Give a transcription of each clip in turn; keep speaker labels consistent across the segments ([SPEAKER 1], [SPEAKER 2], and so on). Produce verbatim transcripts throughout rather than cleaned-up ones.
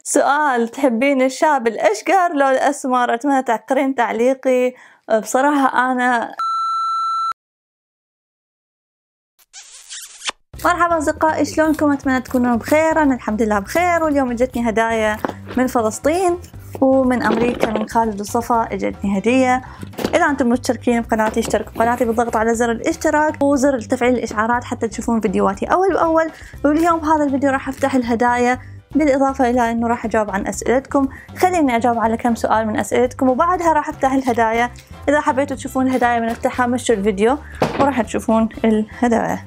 [SPEAKER 1] سؤال: تحبين الشاب الأشقر لو الأسمر؟ أتمنى تعقرين تعليقي. بصراحة أنا مرحبا أصدقائي، شلونكم؟ أتمنى تكونوا بخير. أنا الحمد لله بخير، واليوم اجتني هدايا من فلسطين ومن أمريكا من خالد وصفا اجتني هدية. إذا أنتم مشتركين بقناتي اشتركوا بقناتي بالضغط على زر الاشتراك وزر تفعيل الإشعارات حتى تشوفون فيديوهاتي أول بأول. واليوم بهذا الفيديو راح أفتح الهدايا، بالإضافة إلى أنه راح أجاوب عن أسئلتكم. خليني أجاوب على كم سؤال من أسئلتكم وبعدها راح أفتح الهدايا. إذا حبيتوا تشوفون الهدايا من افتحها مشوا الفيديو وراح تشوفون الهدايا.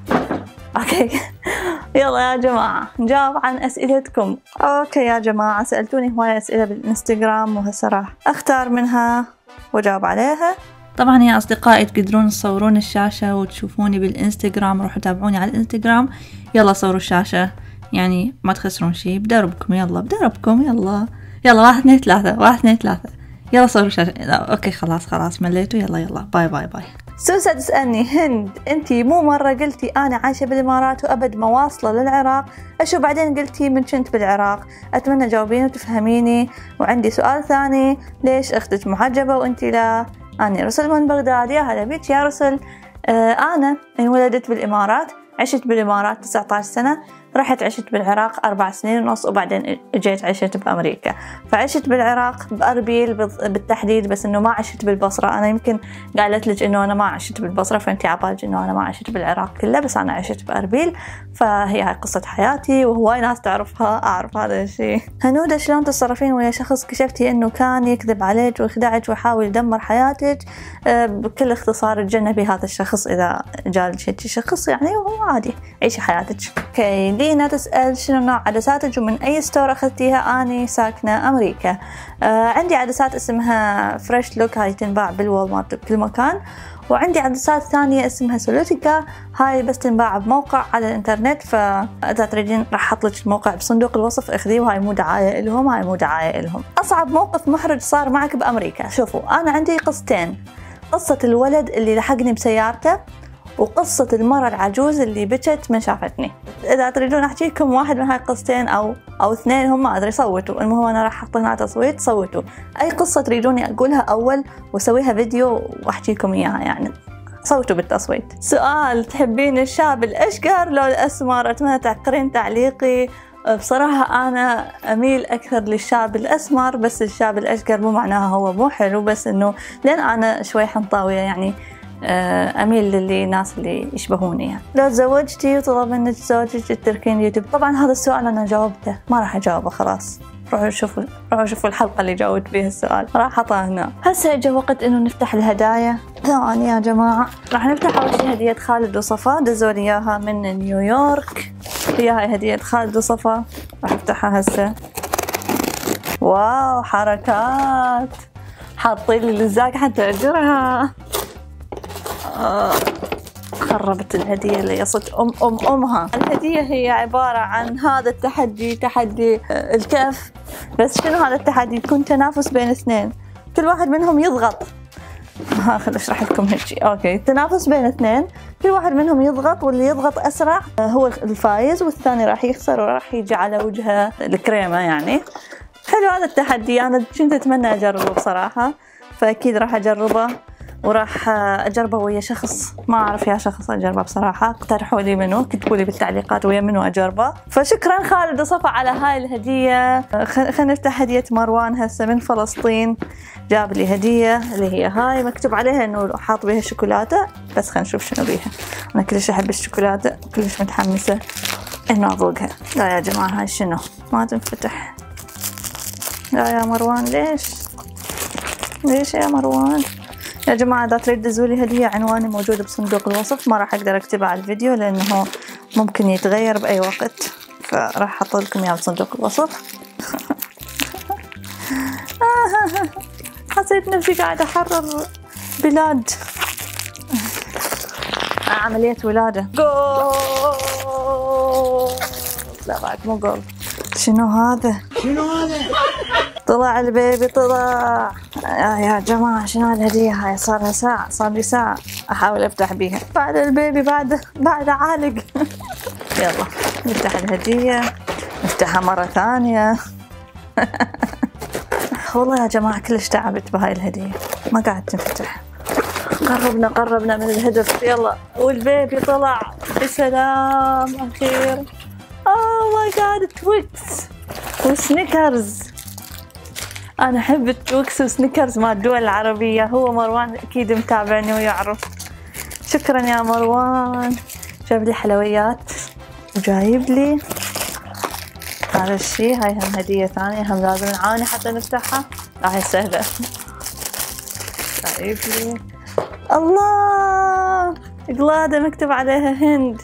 [SPEAKER 1] أوكي يلا يا جماعة نجاوب عن أسئلتكم. أوكي يا جماعة، سألتوني هواية أسئلة بالإنستغرام وهسه راح أختار منها وأجاوب عليها. طبعا يا أصدقائي تقدرون تصورون الشاشة وتشوفوني بالإنستغرام، روحوا تابعوني على الإنستغرام. يلا صوروا الشاشة، يعني ما تخسرون شي. بدربكم يلا بدربكم يلا يلا واحد اثنين ثلاثة واحد اثنين ثلاثة يلا صوروا الشاشة. اوكي خلاص خلاص مليتوا. يلا يلا باي باي باي. سوسة تسألني: هند انتي مو مرة قلتي انا عايشة بالامارات وابد ما واصلة للعراق، اشو بعدين قلتي من كنت بالعراق؟ اتمنى تجاوبيني وتفهميني. وعندي سؤال ثاني: ليش اختك محجبة وانتي لا؟ اني رسل من بغداد. يا هلا بيك يا رسل. آه انا انولدت بالامارات، عشت بالامارات تسعة عشر سنة، رحت عشت بالعراق أربع سنين ونص، وبعدين اجيت عشت بأمريكا. فعشت بالعراق بأربيل بالتحديد، بس إنه ما عشت بالبصرة. أنا يمكن قالت لك إنه أنا ما عشت بالبصرة، فأنتي عبالك إنه أنا ما عشت بالعراق كله، بس أنا عشت بأربيل. فهي هاي قصة حياتي وهواي ناس تعرفها، أعرف هذا الشيء. هنودة: شلون تتصرفين ويا شخص كشفتي إنه كان يكذب عليك ويخدعك ويحاول يدمر حياتك؟ أه بكل اختصار تجنبي هذا الشخص إذا جالك هيك شخص، يعني وهو عادي عيشي حياتك. اوكي دينا تسأل: شنو نوع عدساتك ومن أي ستور أخذتيها؟ أني ساكنة أمريكا. آه عندي عدسات اسمها فريش لوك، هاي تنباع بالوول مارت بكل مكان. وعندي عدسات ثانية اسمها سولوتيكا، هاي بس تنباع بموقع على الانترنت، فإذا تريدين راح أحط لك الموقع بصندوق الوصف اخذيه، وهاي مو دعاية لهم، هاي مو دعاية لهم. أصعب موقف محرج صار معك بأمريكا؟ شوفوا أنا عندي قصتين: قصة الولد اللي لحقني بسيارته، وقصة المرة العجوز اللي بكت من شافتني. إذا تريدون أحكي لكم واحد من هاي القصتين أو أو اثنين، هم ما أدري، صوتوا. المهم أنا راح أحط هنا تصويت، صوتوا أي قصة تريدوني أقولها أول وأسويها فيديو وأحكي لكم إياها، يعني صوتوا بالتصويت. سؤال: تحبين الشاب الأشقر لو الأسمر؟ أتمنى تعقرين تعليقي. بصراحة أنا أميل أكثر للشاب الأسمر، بس الشاب الأشقر مو معناها هو مو حلو، بس إنه لأن أنا شوي حنطاوية، يعني أميل للناس اللي يشبهوني. يعني لو تزوجتي وطلب منك زوجك تتركين يوتيوب؟ طبعا هذا السؤال أنا جاوبته، ما راح أجاوبه خلاص. روحوا شوفوا روحوا شوفوا الحلقة اللي جاوبت فيها السؤال، راح أحطها هنا. هسه اجى وقت إنه نفتح الهدايا. ثواني يا جماعة، راح نفتح أول شي هدية خالد وصفا، دزولي إياها من نيويورك. هي هاي هدية خالد وصفا، راح أفتحها هسه. واو حركات، حاطين لي لزاق حتى أجرها. آه. خربت الهدية اللي يصت أم أم أمها. الهدية هي عبارة عن هذا التحدي، تحدي الكف. بس شنو هذا التحدي؟ يكون تنافس بين اثنين، كل واحد منهم يضغط. ها خل أشرح لكم هيك. أوكي، التنافس بين اثنين، كل واحد منهم يضغط، واللي يضغط أسرع هو الفايز، والثاني راح يخسر وراح يجي على وجهه الكريمة. يعني حلو هذا التحدي، أنا كنت أتمنى أجربه بصراحة، فأكيد راح أجربه، وراح أجربه ويا شخص ما أعرف يا شخص أجربه بصراحة. اقترحوا لي منو، كتبوا لي بالتعليقات ويا منو أجربه. فشكرا خالد وصفا على هاي الهدية. خلينا نفتح هدية مروان هسه من فلسطين، جاب لي هدية اللي هي هاي مكتوب عليها إنه حاط بيها شوكولاتة، بس خلينا نشوف شنو بيها. أنا كلش أحب الشوكولاتة، كلش متحمسة إنه أذوقها. لا يا جماعة هاي شنو ما تنفتح. لا يا مروان، ليش ليش يا مروان؟ يا جماعة إذا تريد تدزولي هدية، عنواني موجود بصندوق الوصف، ما راح أقدر أكتبه على الفيديو لأنه ممكن يتغير بأي وقت، فراح أحط لكم إياه بصندوق الوصف. حسيت نفسي قاعدة أحرر بلاد، عملية ولادة. جول. لا بعد مو جول. شنو هذا؟ شنو هذا؟ طلع البيبي، طلع. يا جماعة شنو الهدية هاي؟ صار لها ساعة، صار لي ساعة أحاول أفتح بيها. بعد البيبي، بعد بعد عالق. يلا نفتح الهدية، نفتحها مرة ثانية. والله يا جماعة كلش تعبت بهاي الهدية، ما قاعد تنفتح. قربنا قربنا من الهدف، يلا. والبيبي طلع بسلام أخير. أوه ماي جاد، تويكس وسنيكرز. أنا أحب التويكس وسنيكرز مع الدول العربية. هو مروان أكيد متابعني ويعرف. شكرا يا مروان. جاب لي حلويات وجايب لي هذا الشي. هاي هم هدية ثانية، هم لازم نعاني حتى نفتحها. لا هي سهلة. جايب لي الله قلادة مكتوب عليها هند.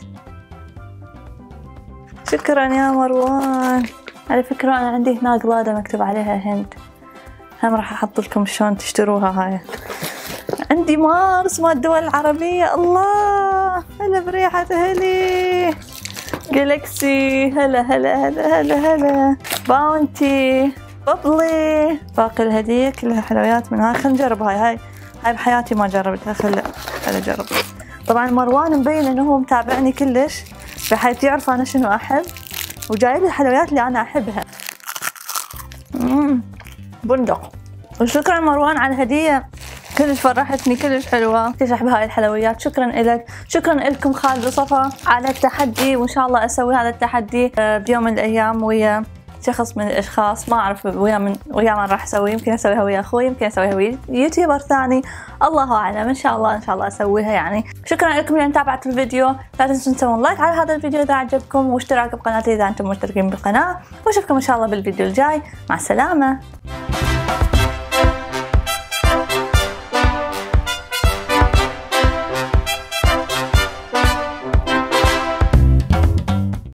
[SPEAKER 1] شكرا يا مروان. على فكرة أنا عندي هنا قلادة مكتوب عليها هند، هم راح أحط لكم شلون تشتروها. هاي عندي مارس مال الدول العربية. الله هلا بريحة هلي. جالكسي هلا هلا هلا هلا هلا. باونتي بابلي. باقي الهدية كلها حلويات من هاي. خلينا نجرب هاي. هاي هاي بحياتي ما جربتها. خل خل أجرب. طبعا مروان مبين إنه هو متابعني كلش، بحيث يعرف أنا شنو أحب وجايب لي الحلويات اللي أنا أحبها. امم بندق. وشكرا مروان على الهدية، كلش فرحتني، كلش حلوة، كلش أحب هاي الحلويات. شكرا إلك. شكرا لكم خالد وصفا على التحدي، وإن شاء الله أسوي هذا التحدي بيوم من الأيام ويا شخص من الأشخاص، ما أعرف ويا من ويا من راح أسوي. يمكن أسويها ويا أخوي، يمكن أسويها ويا يوتيوبر ثاني، الله أعلم. إن شاء الله إن شاء الله أسويها يعني. شكرا لكم اللي تابعتوا الفيديو. لا تنسون تسوون لايك على هذا الفيديو إذا عجبكم، واشتراك بقناتي إذا أنتم مشتركين بالقناة، وأشوفكم إن شاء الله بالفيديو الجاي. مع السلامة.